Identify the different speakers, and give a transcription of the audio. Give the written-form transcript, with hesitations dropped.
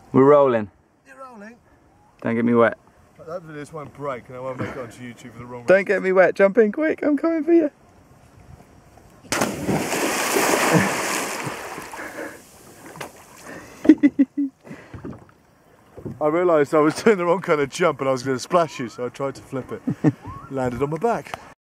Speaker 1: We're rolling.
Speaker 2: You're rolling.
Speaker 1: Don't get me wet.
Speaker 2: That video just won't break and I won't make it onto YouTube for the wrong reason.
Speaker 1: Don't get me wet. Jump in quick. I'm coming for you.
Speaker 2: I realised I was doing the wrong kind of jump and I was going to splash you, so I tried to flip it. Landed on my back.